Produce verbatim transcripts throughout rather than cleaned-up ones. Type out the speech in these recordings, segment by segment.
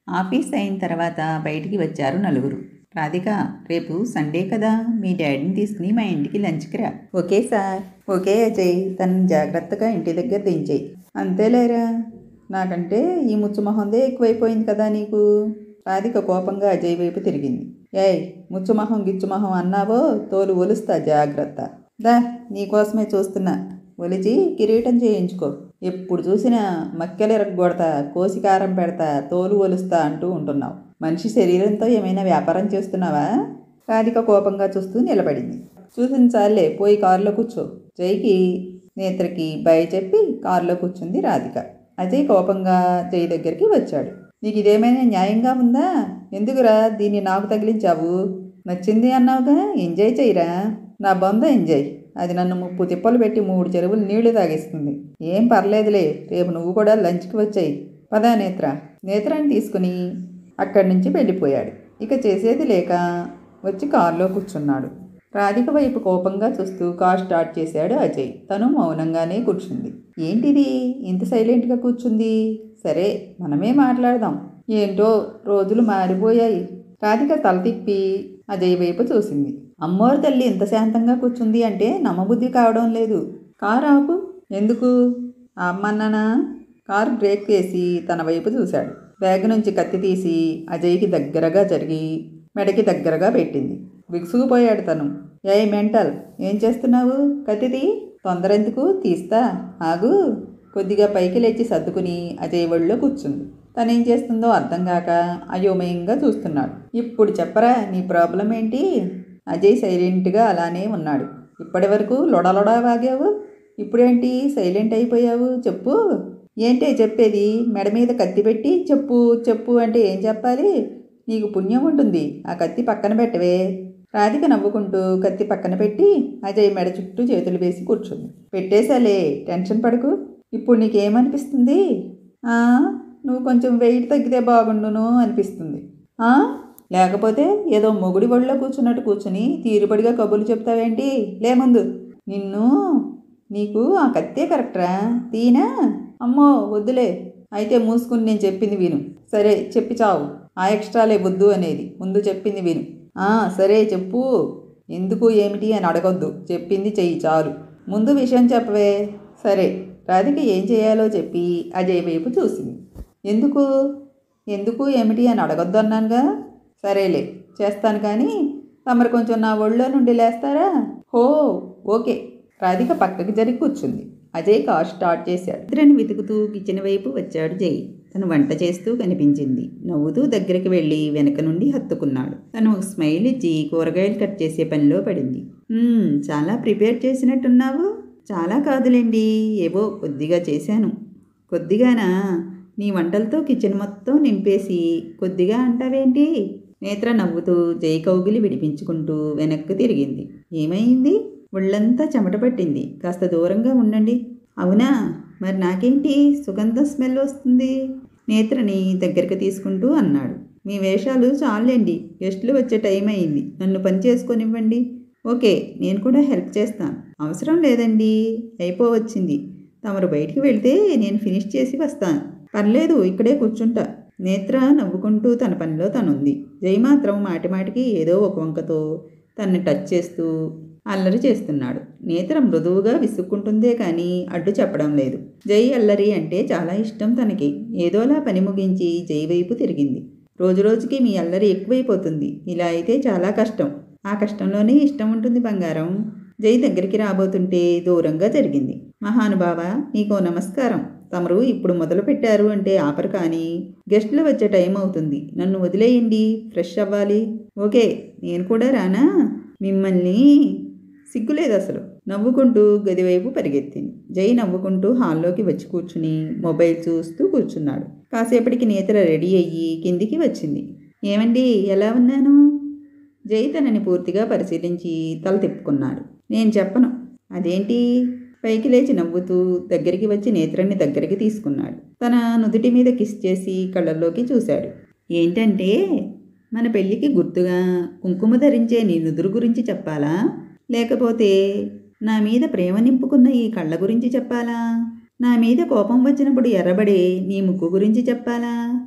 Office అయిన తర్వాత బయటికి వచ్చారు నలుగురు. రాధిక, రేపు సండే కదా, మీ డాడీని తీసుకుని మా ఇంటికి లంచ్కి రా. Okay sir. ఓకే అజయ్, తనని జాగ్రత్తగా ఇంటి దగ్గర దించేయి. అంతేలేరా, నాకంటే ఈ ముచ్చుమొహందే ఎక్కువైపోయింది కదా నీకు. రాధిక కోపంగా అజయ్ వైపు తిరిగింది. ఏయ్, ముచ్చుమొహం గిచ్చుమొహం అన్నావో తోలు ఒలుస్తా, జాగ్రత్త. దా, నీకోసమే చూస్తున్నా. ఒలిచి కిరీటం చేయించుకో. ఎప్పుడు చూసినా మక్కెలు ఎరగొడతా, కోసికారం పెడతా, తోలు ఒలుస్తా అంటూ ఉంటున్నావు. మనిషి శరీరంతో ఏమైనా వ్యాపారం చేస్తున్నావా? రాధిక కోపంగా చూస్తూ నిలబడింది. చూసిన చాలే, పోయి కారులో కూర్చో. జైకి నేత్రకి బయ చెప్పి కారులో కూర్చుంది రాధిక. అజయ్ కోపంగా జై దగ్గరికి వచ్చాడు. నీకు ఇదేమైనా న్యాయంగా ఉందా? ఎందుకురా దీన్ని నాకు తగిలించావు? నచ్చింది అన్నావుగా, ఎంజాయ్ చెయ్యరా. నా బొంద ఎంజాయ్. అది నన్ను ముప్పు తిప్పలు పెట్టి మూడు చెరువులు నీళ్లు తాగేస్తుంది. ఏం పర్లేదులే, రేపు నువ్వు కూడా లంచ్కి వచ్చాయి. పదా నేత్ర. నేత్రాన్ని తీసుకుని అక్కడి నుంచి వెళ్ళిపోయాడు. ఇక చేసేది లేక వచ్చి కారులో కూర్చున్నాడు. రాధిక వైపు కోపంగా చూస్తూ కార్ స్టార్ట్ చేశాడు అజయ్. తను మౌనంగానే కూర్చుంది. ఏంటిది ఇంత సైలెంట్గా కూర్చుంది? సరే, మనమే మాట్లాడదాం. ఏంటో రోజులు మారిపోయాయి. రాధిక తల తిప్పి అజయ్ వైపు చూసింది. అమ్మోరు తల్లి ఇంత శాంతంగా కూర్చుంది అంటే నమ్మబుద్ధి కావడం లేదు. కారు ఆపు. ఎందుకు ఆపమన్నానా? కారు బ్రేక్ వేసి తన వైపు చూశాడు. బ్యాగ్ నుంచి కత్తి తీసి అజయ్కి దగ్గరగా జరిగి మెడకి దగ్గరగా పెట్టింది. విసుగుపోయాడు తను. ఏయ్ మెంటల్, ఏం చేస్తున్నావు? కత్తిది. తొందర ఎందుకు, తీస్తా, ఆగు. కొద్దిగా పైకి లేచి సర్దుకుని అజయ్ ఒళ్ళో కూర్చుంది. తనేం చేస్తుందో అర్థం కాక అయోమయంగా చూస్తున్నాడు. ఇప్పుడు చెప్పరా, నీ ప్రాబ్లం ఏంటి? అజయ్ సైలెంట్గా అలానే ఉన్నాడు. ఇప్పటి వరకు లొడలొడా వాగావు, ఇప్పుడేంటి సైలెంట్ అయిపోయావు? చెప్పు. ఏంటే చెప్పేది? మెడ మీద కత్తి పెట్టి చెప్పు చెప్పు అంటే ఏం చెప్పాలి? నీకు పుణ్యం ఉంటుంది, ఆ కత్తి పక్కన పెట్టవే. రాధిక నవ్వుకుంటూ కత్తి పక్కన పెట్టి అజయ్ మెడ చుట్టూ చేతులు వేసి కూర్చుంది. పెట్టేశాలే, టెన్షన్ పడకు. ఇప్పుడు నీకేమనిపిస్తుంది? నువ్వు కొంచెం వెయిట్ తగ్గితే బాగుండును అనిపిస్తుంది. లేకపోతే ఏదో మొగుడి ఒళ్ళో కూర్చున్నట్టు కూర్చుని తీరుబడిగా కబుర్లు చెప్తావేంటి? లే ముందు. నిన్ను నీకు ఆ కత్తే కరెక్టరా? తీనా? అమ్మో వద్దులే. అయితే మూసుకుని నేను చెప్పింది విను. సరే చెప్పి చావు. ఆ ఎక్స్ట్రాలే వద్దు అనేది, ముందు చెప్పింది విను. సరే చెప్పు. ఎందుకు ఏమిటి అని అడగొద్దు, చెప్పింది చెయ్యి చాలు. ముందు విషయం చెప్పవే. సరే. రాధిక ఏం చేయాలో చెప్పి అజయ్ వైపు చూసింది. ఎందుకు ఎందుకు ఏమిటి అని అడగొద్దు అన్నానుగా. సరేలే, చేస్తాను, కానీ తమరు కొంచెం నా ఒళ్ళో నుండి లేస్తారా? హో ఓకే. రాధిక పక్కకి జరిగి కూర్చుంది. అజయ్ కార్ స్టార్ట్ చేశాడు. ఇద్దరిని వెతుకుతూ కిచెన్ వైపు వచ్చాడు జై. తను వంట చేస్తూ కనిపించింది. నవ్వుతూ దగ్గరికి వెళ్ళి వెనక నుండి హత్తుకున్నాడు. తను స్మైల్ ఇచ్చి కూరగాయలు కట్ చేసే పనిలో పడింది. చాలా ప్రిపేర్ చేసినట్టున్నావు. చాలా కాదులేండి, ఏవో కొద్దిగా చేశాను. కొద్దిగానా? నీ వంటలతో కిచెన్ మొత్తం నింపేసి కొద్దిగా అంటావేంటి? నేత్ర నవ్వుతూ జై కౌగిలి విడిపించుకుంటూ వెనక్కు తిరిగింది. ఏమైంది? ఒళ్ళంతా చెమట పట్టింది. కాస్త దూరంగా ఉండండి. అవునా? మరి నాకేంటి సుగంధం స్మెల్ వస్తుంది? నేత్రని దగ్గరికి తీసుకుంటూ అన్నాడు. మీ వేషాలు చాలండి, గెస్టులు వచ్చే టైం అయింది. నన్ను పని చేసుకొనివ్వండి. ఓకే, నేను కూడా హెల్ప్ చేస్తాను. అవసరం లేదండి, అయిపోవచ్చింది. తమరు బయటికి వెళ్తే నేను ఫినిష్ చేసి వస్తాను. పర్లేదు, ఇక్కడే కూర్చుంటా. నేత్ర నవ్వుకుంటూ తన పనిలో తనుంది. జై మాత్రం మాటిమాటికి ఏదో ఒక వంకతో తన్ని టచ్ చేస్తూ అల్లరి చేస్తున్నాడు. నేత్ర మృదువుగా విసుక్కుంటుందే కానీ అడ్డు చెప్పడం లేదు. జై అల్లరి అంటే చాలా ఇష్టం తనకి. ఏదోలా పని ముగించి జై వైపు తిరిగింది. రోజురోజుకి మీ అల్లరి ఎక్కువైపోతుంది. ఇలా అయితే చాలా కష్టం. ఆ కష్టంలోనే ఇష్టం ఉంటుంది బంగారం. జై దగ్గరికి రాబోతుంటే దూరంగా జరిగింది. మహానుభావ, నీకో నమస్కారం. తమరు ఇప్పుడు మొదలు పెట్టారు అంటే ఆపరు, కానీ గెస్టులు వచ్చే టైం అవుతుంది. నన్ను వదిలేయండి, ఫ్రెష్ అవ్వాలి. ఓకే, నేను కూడా రానా? మిమ్మల్ని సిగ్గులేదు అసలు. నవ్వుకుంటూ గదివైపు పరిగెత్తింది. జై నవ్వుకుంటూ హాల్లోకి వచ్చి కూర్చుని మొబైల్ చూస్తూ కూర్చున్నాడు. కాసేపటికి నేత్ర రెడీ అయ్యి కిందికి వచ్చింది. ఏమండి, ఎలా ఉన్నాను? జై తనని పూర్తిగా పరిశీలించి తల తిప్పుకున్నాడు. నేను చెప్పను. అదేంటి? పైకి లేచి నవ్వుతూ దగ్గరికి వచ్చి నేత్రాన్ని దగ్గరికి తీసుకున్నాడు. తన నుదుటి మీద కిస్ చేసి కళ్ళల్లోకి చూశాడు. ఏంటంటే, మన పెళ్ళికి గుర్తుగా కుంకుమ ధరించే నీ నుదురు గురించి చెప్పాలా? లేకపోతే నా మీద ప్రేమ నింపుకున్న ఈ కళ్ళ గురించి చెప్పాలా? నా మీద కోపం వచ్చినప్పుడు ఎర్రబడే నీ ముక్కు గురించి చెప్పాలా?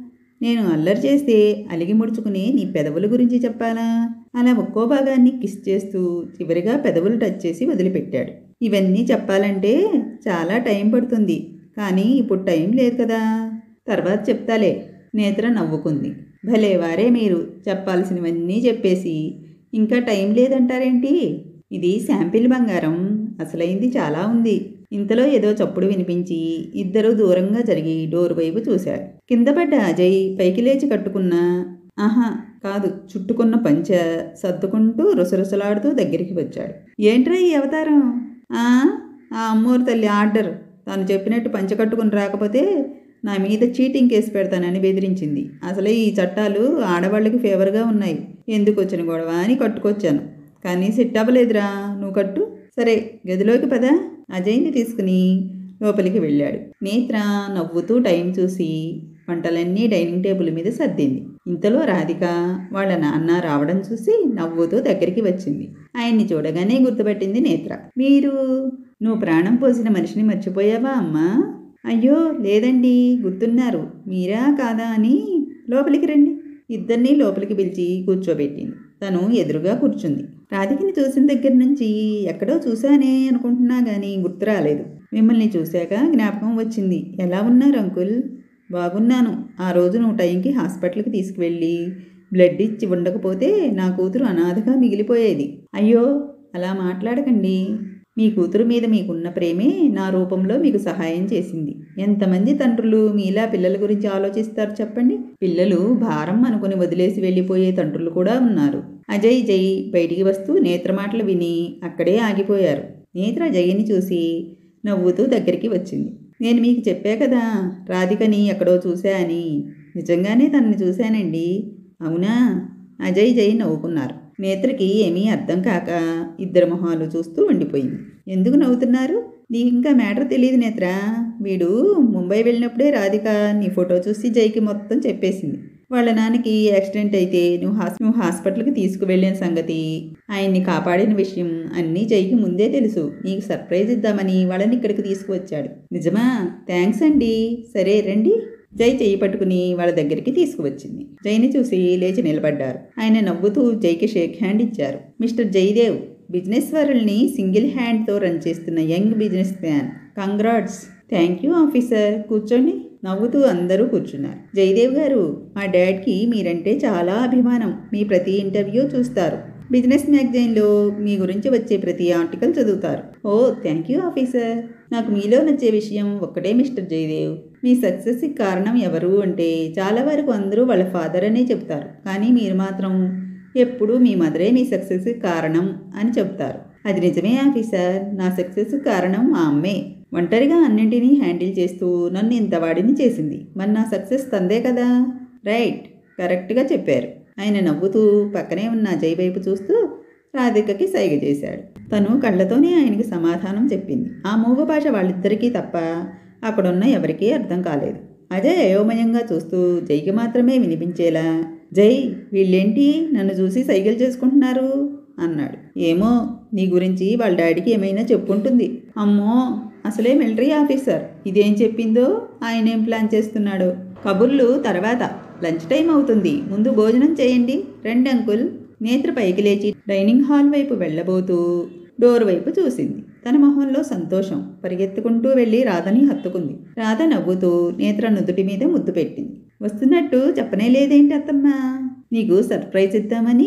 నేను అల్లరి చేస్తే అలిగి ముడుచుకుని నీ పెదవుల గురించి చెప్పాలా? అలా ఒక్కో భాగాన్ని కిస్ చేస్తూ చివరిగా పెదవులు టచ్ చేసి వదిలిపెట్టాడు. ఇవన్నీ చెప్పాలంటే చాలా టైం పడుతుంది, కానీ ఇప్పుడు టైం లేదు కదా, తర్వాత చెప్తాలే. నేత్ర నవ్వుకుంది. భలేవారే మీరు, చెప్పాల్సినవన్నీ చెప్పేసి ఇంకా టైం లేదంటారేంటి? ఇది శాంపిల్ బంగారం, అసలైంది చాలా ఉంది. ఇంతలో ఏదో చప్పుడు వినిపించి ఇద్దరూ దూరంగా జరిగి డోర్ వైపు చూశారు. కింద పడ్డ అజయ్ పైకి లేచి కట్టుకున్న ఆహా కాదు చుట్టుకున్న పంచ సర్దుకుంటూ రుసరుసలాడుతూ దగ్గరికి వచ్చాడు. ఏంట్రా ఈ అవతారం? ఆ అమ్మోరు తల్లి ఆర్డర్. తాను చెప్పినట్టు పంచ కట్టుకుని రాకపోతే నా మీద చీటింగ్ కేసు పెడతానని బెదిరించింది. అసలే ఈ చట్టాలు ఆడవాళ్ళకి ఫేవర్గా ఉన్నాయి. ఎందుకు వచ్చిన గొడవ అని కట్టుకొచ్చాను, కానీ సెట్ అవ్వలేదురా. నువ్వు కట్టు. సరే గదిలోకి పద. అజయ్ని తీసుకుని లోపలికి వెళ్ళాడు. నేత్ర నవ్వుతూ టైం చూసి వంటలన్నీ డైనింగ్ టేబుల్ మీద సర్దింది. ఇంతలో రాధిక వాళ్ళ నాన్న రావడం చూసి నవ్వుతూ దగ్గరికి వచ్చింది. ఆయన్ని చూడగానే గుర్తుపట్టింది నేత్ర. మీరు నువ్వు ప్రాణం పోసిన మనిషిని మర్చిపోయావా అమ్మా? అయ్యో లేదండి, గుర్తున్నారు. మీరా కాదా అని లోపలికి రండి. ఇద్దరినీ లోపలికి పిలిచి కూర్చోబెట్టింది. తను ఎదురుగా కూర్చుంది. రాధికని చూసిన దగ్గర నుంచి ఎక్కడో చూశానే అనుకుంటున్నా కానీ గుర్తు రాలేదు. మిమ్మల్ని చూశాక జ్ఞాపకం వచ్చింది. ఎలా ఉన్నారు అంకుల్? బాగున్నాను. ఆ రోజు నువ్వు టైంకి హాస్పిటల్కి తీసుకువెళ్ళి బ్లడ్ ఇచ్చి ఉండకపోతే నా కూతురు అనాథగా మిగిలిపోయేది. అయ్యో అలా మాట్లాడకండి. మీ కూతురు మీద మీకున్న ప్రేమే నా రూపంలో మీకు సహాయం చేసింది. ఎంతమంది తండ్రులు మీలా పిల్లల గురించి ఆలోచిస్తారు చెప్పండి? పిల్లలు భారం అనుకుని వదిలేసి వెళ్ళిపోయే తండ్రులు కూడా ఉన్నారు. అజయ్ జై బయటికి వస్తూ నేత్ర మాటలు విని అక్కడే ఆగిపోయారు. నేత్ర జైని చూసి నవ్వుతూ దగ్గరికి వచ్చింది. నేను మీకు చెప్పా కదా రాధికని ఎక్కడో చూశా అని. నిజంగానే తనని చూశానండి. అవునా? అజయ్ జై నవ్వుకున్నారు. నేత్రకి ఏమీ అర్థం కాక ఇద్దరు మొహాలు చూస్తూ ఉండిపోయింది. ఎందుకు నవ్వుతున్నారు? నీకు ఇంకా మ్యాటర్ తెలియదు నేత్ర. వీడు ముంబై వెళ్ళినప్పుడే రాధిక నీ ఫోటో చూసి జైకి మొత్తం చెప్పేసింది. వాళ్ళ నాన్నకి యాక్సిడెంట్ అయితే నువ్వు హాస్ నువ్వు హాస్పిటల్కి తీసుకువెళ్ళిన సంగతి, ఆయన్ని కాపాడిన విషయం అన్నీ జైకి ముందే తెలుసు. నీకు సర్ప్రైజ్ ఇద్దామని వాళ్ళని ఇక్కడికి తీసుకువచ్చాడు. నిజమా? థ్యాంక్స్ అండి. సరే రండి. జై చెయ్యి పట్టుకుని వాళ్ళ దగ్గరికి తీసుకువచ్చింది. జైని చూసి లేచి నిలబడ్డారు. ఆయన నవ్వుతూ జైకి షేక్ హ్యాండ్ ఇచ్చారు. మిస్టర్ జయదేవ్, బిజినెస్ వరల్డ్ని సింగిల్ హ్యాండ్తో రన్ చేస్తున్న young business man. Congrats. Thank you officer. కూర్చోండి. నవ్వుతూ అందరూ కూర్చున్నారు. జయదేవ్ గారు, మా డాడ్కి మీరంటే చాలా అభిమానం. మీ ప్రతి ఇంటర్వ్యూ చూస్తారు. బిజినెస్ మ్యాగజైన్లో మీ గురించి వచ్చే ప్రతి ఆర్టికల్ చదువుతారు. ఓ థ్యాంక్ యూ ఆఫీసర్. నాకు మీలో నచ్చే విషయం ఒక్కటే మిస్టర్ జయదేవ్. మీ సక్సెస్కి కారణం ఎవరు అంటే చాలా వరకు అందరూ వాళ్ళ ఫాదర్ అనే చెప్తారు. కానీ మీరు మాత్రం ఎప్పుడూ మీ మదరే మీ సక్సెస్కి కారణం అని చెప్తారు. అది నిజమే ఆఫీసర్. నా సక్సెస్కి కారణం మా అమ్మే. ఒంటరిగా అన్నింటినీ హ్యాండిల్ చేస్తూ నన్ను ఇంత వాడిని చేసింది. మరి నా సక్సెస్ తందే కదా. రైట్, కరెక్ట్గా చెప్పారు. ఆయన నవ్వుతూ పక్కనే ఉన్న అజయ్ వైపు చూస్తూ రాధికకి సైగ చేశాడు. తను కళ్ళతోనే ఆయనకి సమాధానం చెప్పింది. ఆ మూగ భాష వాళ్ళిద్దరికీ తప్ప అక్కడున్న ఎవరికీ అర్థం కాలేదు. అజయ్ అయోమయంగా చూస్తూ జైకి మాత్రమే వినిపించేలా, జై వీళ్ళేంటి నన్ను చూసి సైగలు చేసుకుంటున్నారు అన్నాడు. ఏమో నీ గురించి వాళ్ళ డాడీకి ఏమైనా చెప్పుంటుంది. అమ్మో, అసలే మిలిటరీ ఆఫీసర్. ఇదేం చెప్పిందో ఆయనేం ప్లాన్ చేస్తున్నాడో. కబుర్లు తర్వాత, లంచ్ టైం అవుతుంది. ముందు భోజనం చేయండి. రండి అంకుల్. నేత్ర పైకి లేచి డైనింగ్ హాల్ వైపు వెళ్ళబోతూ డోర్ వైపు చూసింది. తన మొహంలో సంతోషం. పరిగెత్తుకుంటూ వెళ్ళి రాధని హత్తుకుంది. రాధ నవ్వుతూ నేత్ర నుదుటి మీద ముద్దు పెట్టింది. వస్తున్నట్టు చెప్పనే లేదేంటి అత్తమ్మా? నీకు సర్ప్రైజ్ ఇద్దామని.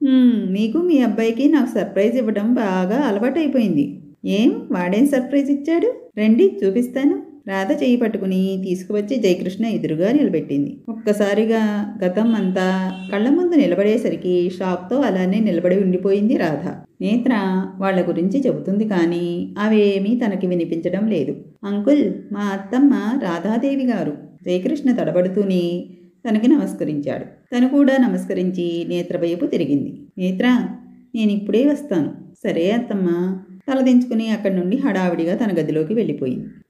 నీకు మీ అబ్బాయికి నాకు సర్ప్రైజ్ ఇవ్వడం బాగా అలవాటైపోయింది. ఏం వాడేం సర్ప్రైజ్ ఇచ్చాడు? రండి చూపిస్తాను. రాధ చేయి పట్టుకుని తీసుకువచ్చి జయకృష్ణ ఎదురుగా నిలబెట్టింది. ఒక్కసారిగా గతం అంతా కళ్ళ ముందు నిలబడేసరికి షాక్తో అలానే నిలబడి ఉండిపోయింది రాధ. నేత్ర వాళ్ళ గురించి చెబుతుంది కానీ అవేమీ తనకి వినిపించడం లేదు. అంకుల్, మా అత్తమ్మ రాధాదేవి గారు. జయకృష్ణ తడబడుతూనే తనకి నమస్కరించాడు. తను కూడా నమస్కరించి నేత్ర వైపు తిరిగింది. నేత్ర, నేను ఇప్పుడే వస్తాను. సరే అత్తమ్మ. తలదించుకుని అక్కడి నుండి హడావిడిగా తన గదిలోకి వెళ్ళిపోయింది.